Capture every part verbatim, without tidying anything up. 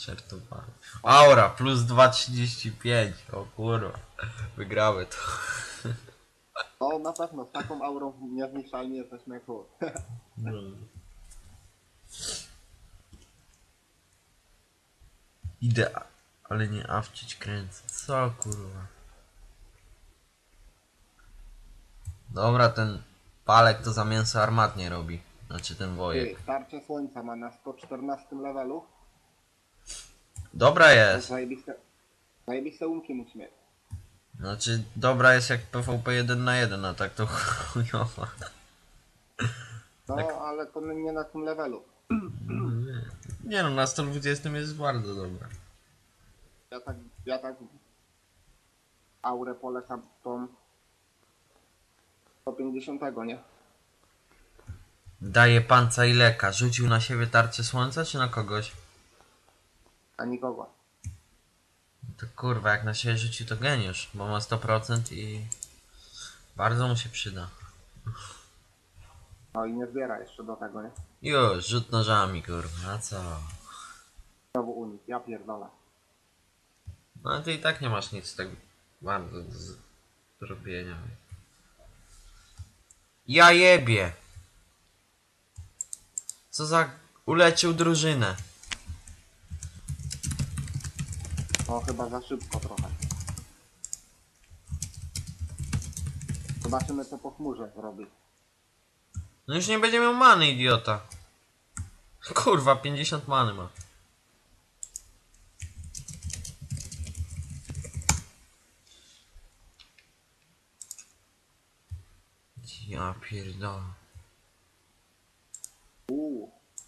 Żartowałem. Aura plus dwa trzydzieści pięć. O kurwa. Wygrały to. No na pewno, z taką aurą niezniszczalnie jesteśmy jak chłop. No. Idę, ale nie awczyć kręcę. Co kurwa. Dobra, ten palek to za mięso armatnie robi. Znaczy ten wojek. Ty, tarczę słońca ma na sto czternastym levelu. Dobra To jest. zajebiste, zajebiste umki musi mieć. Znaczy dobra jest jak PvP jeden na jeden, a tak to chujowa. No, Tak. ale to nie na tym levelu. Nie no, na sto dwudziestym jest bardzo dobra. Ja tak, ja tak aurę polecam tą sto pięćdziesiąt, nie? Daje panca i leka. Rzucił na siebie tarczę słońca czy na kogoś? A nikogo. To kurwa, jak na siebie rzucił to geniusz, bo ma sto procent i bardzo mu się przyda. No i nie zbiera jeszcze do tego, nie? Już, rzut nożami kurwa, a co? Znowu unik, ja pierdolę. No ale ty i tak nie masz nic tak bardzo do zrobienia. Ja jebie! Co za... ulecił drużynę. No chyba za szybko trochę. Zobaczymy co po chmurze zrobi. No już nie będzie miał many, idiota. Kurwa, pięćdziesiąt many ma. Ja pierdolę. Uuu.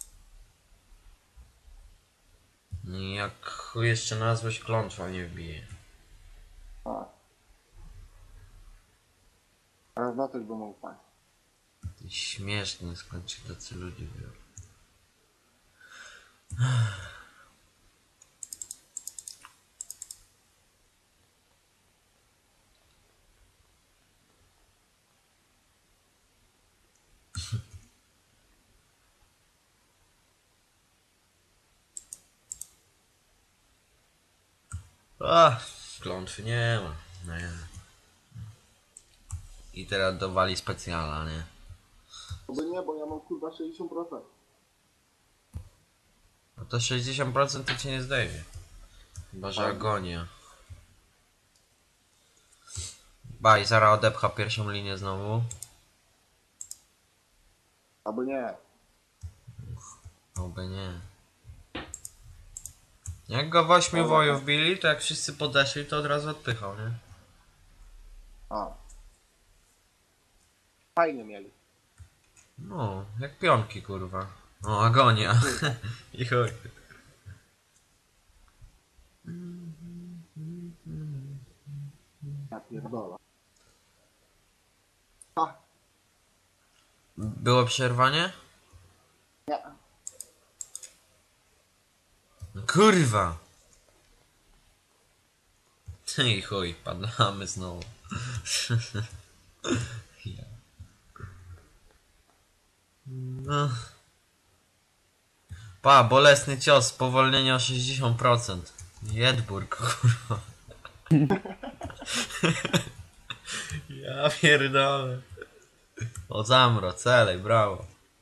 Jak chuj jeszcze na złość klątwa nie wbije. A. Teraz dotyk by mógł paść. Ty śmieszny, skąd się tacy ludzie biorą. A, klątwy nie ma. Nie. I teraz dowali specjala, nie? Oby nie, bo ja mam kurwa sześćdziesiąt procent. No to sześćdziesiąt procent to cię nie zdejmie. Chyba, że agonia. Baj, zaraz odepcha pierwszą linię znowu. Albo nie. Oby nie. Jak go w ośmiu wojów bili, to jak wszyscy podeszli, to od razu odpychał, nie? A. Fajnie mieli. No, jak pionki, kurwa. O, agonia. I chuj. Ja pierdolę. A. Było przerwanie? Nie. No kurwa! I chuj, padamy znowu. Ja. No. Pa, bolesny cios, spowolnienie o sześćdziesiąt procent. Jedburg, kurwa. Ja pierdolę. O zamro, celej, brawo.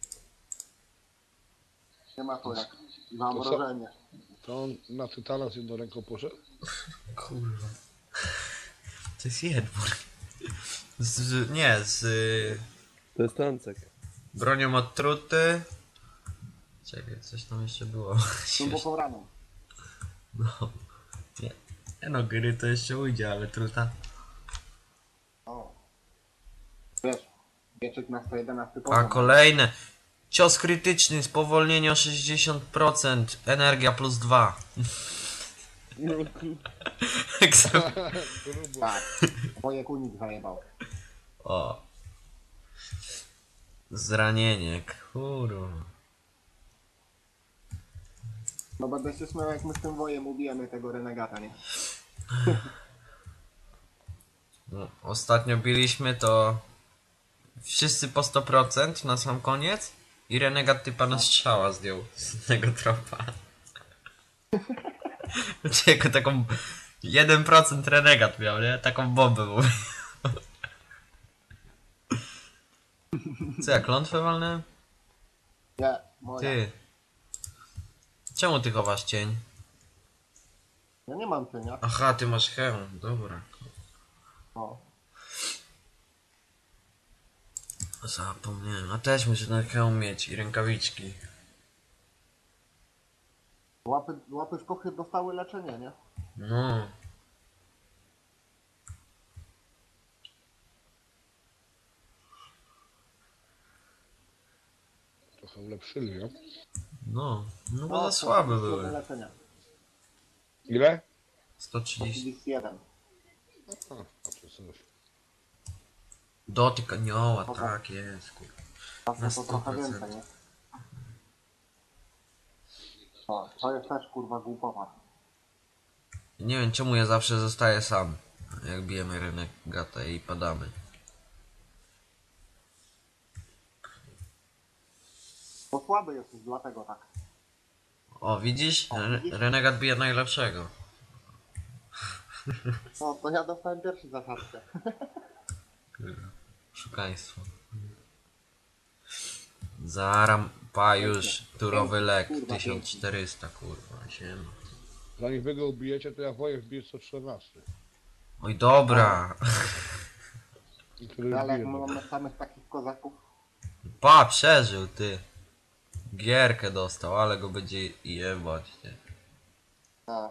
Nie ma to jak zamrożenie. To on na tytana z jedną ręką poszedł? Kurwa. To jest Jedburg. Z, z, nie, z To jest Tancek. bronią odtruty. Czekaj, coś tam jeszcze było. Głęboką raną. No. Nie. nie no, gry to jeszcze ujdzie, ale truta. O. Wiesz, wieczek na sto jedenaście A poziom. kolejne. Cios krytyczny, spowolnienie o sześćdziesiąt procent, energia plus dwa. No kur... Grubo. Tak. Moje kunik zajebał. O. Zranienie, kurwa. No będę się śmiał jak my z tym wojem ubijemy tego renegata, nie? No, ostatnio biliśmy to wszyscy po sto procent na sam koniec i renegat typa na strzała zdjął z tego tropa. Czego taką... jeden procent renegat miał, nie? Taką bombę mówię. Co, ja klątwę walnę? Nie, moja. Ty. Czemu ty chowasz cień? Ja nie mam cienia. Aha, ty masz hełm, dobra. No. Zapomniałem, a też muszę ten hełm mieć i rękawiczki. Łapy, łapy szkochy dostały leczenie, nie? No. Trochę ulepszyli, nie? No, no bo No, za słabe dostały były. leczenia. Ile? sto trzydzieści. trzydzieści jeden. A, a to coś. Dotyk anioła, tak jest, kurwa. Czasem Na to sto trochę procent. więcej, nie? No, to jest też kurwa głupowa. Nie wiem czemu ja zawsze zostaję sam, jak bijemy rynek gata i padamy. Bo słaby jesteś, dlatego tak. O, widzisz? O, Re- widzisz? Renegat bije najlepszego. No, to ja dostałem pierwszy zasadzkę. Szukaństwo. Zaram, pa już, turowy lek, Kurwa, tysiąc czterysta, kurwa, siema. Zanim wy go ubijecie, to ja woję wbiję sto czternaście. Oj, dobra. I wtedy Ale jak wbiję. my mamy samych takich kozaków, Pa, przeżył, ty. Gierkę dostał, ale go będzie jebać, nie? a,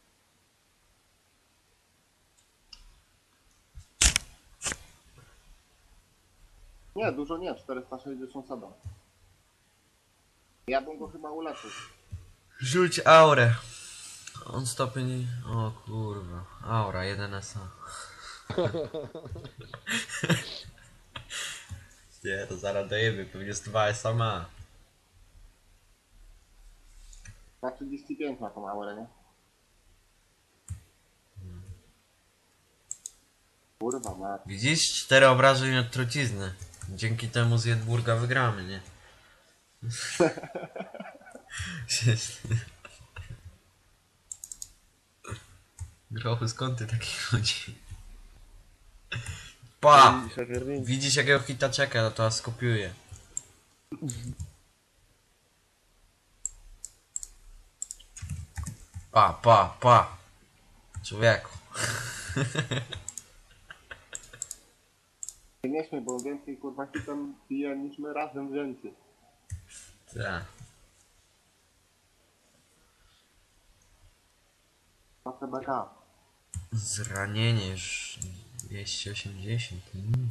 nie, dużo nie, czterysta sześćdziesiąt siedem. Ja bym go chyba uleczył. Rzuć aurę. On stopień... O kurwa. Aura, jeden S A. Nie, to zaraz dojemy, pewnie z dwa S A ma. Na trzydzieści pięć na tą aurę, nie? Kurwa, ma. Widzisz? Cztery obrażeń od trucizny. Dzięki temu z Jedburga wygramy, nie? Grochu, skąd ty taki chodzi? Pa! Widzisz, jak Erwin? Widzisz jakiego hita czeka, no to ja skopiuję. Pa, pa, pa. Człowieku. Nie śmiej, bo więcej kurwa hitem bije niż my razem wzięci. Tak. Na C B K. Zranienie już dwieście osiemdziesiąt. Mm.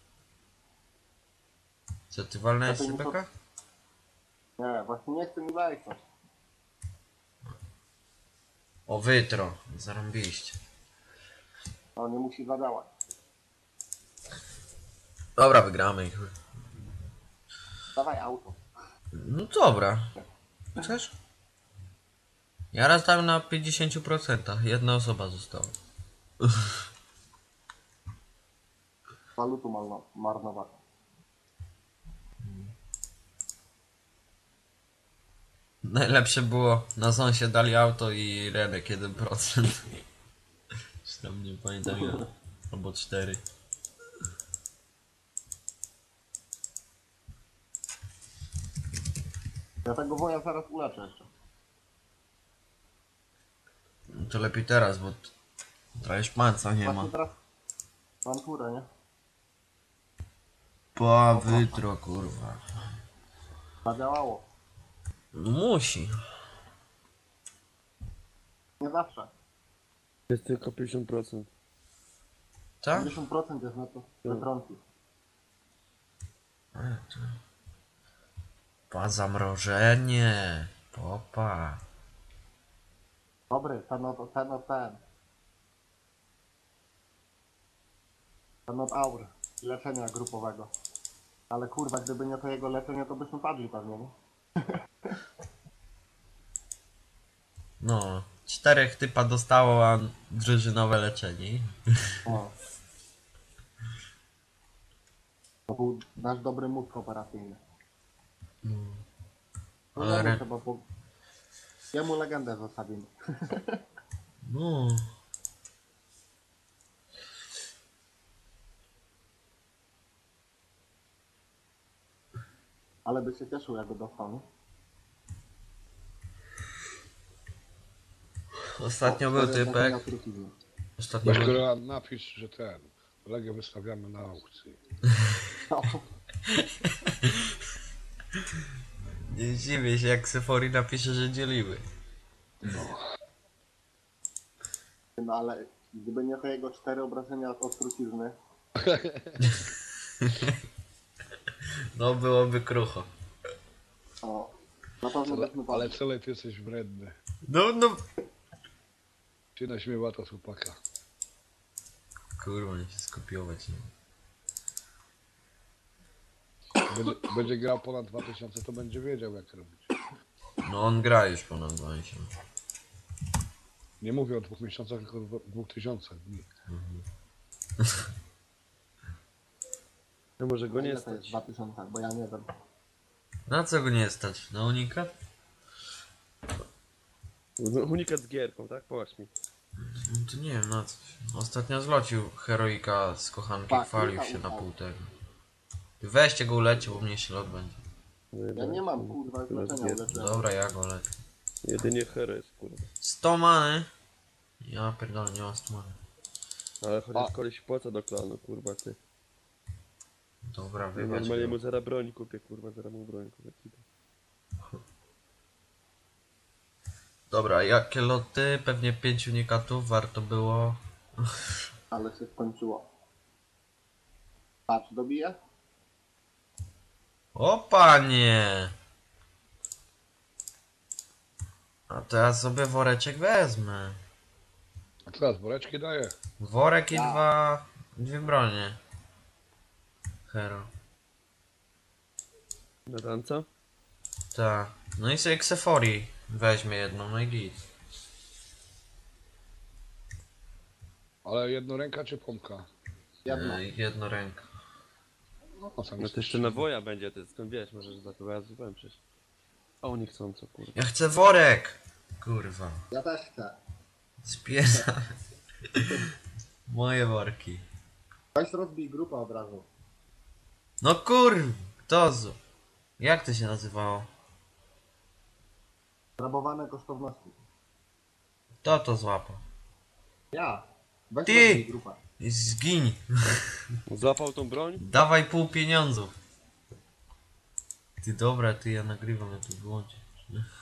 Co ty walnąłeś Ja to nie C B K? Nie, właśnie nie chcę mi wejść. O, wytro. Zarąbiście. To nie musi zadziałać. Dobra, wygramy ich. Dawaj auto. No dobra. Chcesz? Ja raz dałem na pięćdziesiąt procent. Jedna osoba została. Walutu marno, marnować. Najlepsze było, na Zonsie dali auto i Renek jeden procent. Czy tam nie pamiętam ile. Albo cztery. Ja tego woja zaraz uleczę jeszcze. No to lepiej teraz, bo t- trochę szmanca nie ma. Właśnie teraz mam turę, nie? Pa, wytro, kurwa. Zadziałało. No musi. Nie zawsze. Jest tylko pięćdziesiąt procent. Tak? pięćdziesiąt procent jest na to wytrąci. Pa, zamrożenie. Popa. Dobry, ten od ten. Od ten. Ten od aur. Leczenia grupowego. Ale kurwa, gdyby nie to jego leczenie, to byśmy padli pewnie, nie? No, czterech typa dostało, a drużynowe leczenie. No. To był nasz dobry mózg operacyjny. No, Ale ale re- trzeba po... Jemu legendę zostawimy. No. Ale by się cieszył, jakby dostał, nie? Ostatnio O, był cztery typek. obrażenia trucizny. Ostatnio Weź był... go napisz, że ten. Kolegę wystawiamy na aukcji. No. Nie dziwię się, jak Sephori napisze, że dzieliły. No ale gdyby nie to jego cztery obrażenia od trucizny, No byłoby krucho. to na pewno Ale, byśmy ale padli. co ty jesteś wredny. No, no. Się naśmiewa to chłopaka. Kurwa, nie się skopiować. Nie. Będzie, będzie grał ponad dwa tysiące, to będzie wiedział jak robić. No on gra już ponad dwadzieścia. Nie mówię o dwóch miesiącach, tylko o dwóch tysiącach dni. No może go nie Ile to jest stać. dwa tysiące, bo ja nie wiem. Na co go nie stać? Na unikat? No, unikat z gierką, tak? Popatrz mi. No to nie wiem, na co. Ostatnio zlocił heroika z kochanki, Tak, chwalił kilka się na ufał. pół tego. Weźcie go ulecie, bo mniejszy lot będzie. Ja nie mam, kurwa, Tyle z leczenia gierką. uleczyłem. Dobra, ja go leczę. Jedynie Heres, kurwa. sto many? Ja pierdolę, nie mam sto many. Ale chociaż A. koleś płaca do klanu, kurwa, ty. Dobra, Ja wybacz. normalnie mu zaraz broń kupię, kurwa, zaraz mu broń kupię. Dobra, jakie loty? Pewnie pięć unikatów warto było. Ale się skończyło. Patrz, dobije? O panie! A to ja sobie woreczek wezmę. A teraz woreczki daję. Worek i Ja. dwa... dwie bronie. Hero. Na tanca? Tak. No i sobie Xephori weźmie jedną, no i git. Ale jedno ręka czy pompka? Jedno. E, jedno ręka. No, tam No jest to jeszcze na woja będzie, ty skąd wiesz, możesz za to ja zupełnie przecież. A oni chcą co, kurwa. Ja chcę worek! Kurwa. Ja też chcę. Spiesa. Moje worki. Weź rozbij grupę od razu. No kur... Kto z... Jak to się nazywało? Rabowane kosztowności. Kto to złapał? Ja. Weź Ty! rozbij grupę. Zgiń! Złapał tą broń? Dawaj pół pieniądzów. Ty dobra, ty ja nagrywam, ja tu wyłączę.